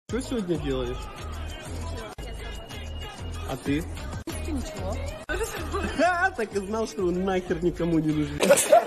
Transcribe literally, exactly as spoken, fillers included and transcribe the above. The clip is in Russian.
Что сегодня делаешь? А ты? Ничего. Ха, так и знал, что он нахер никому не нужен.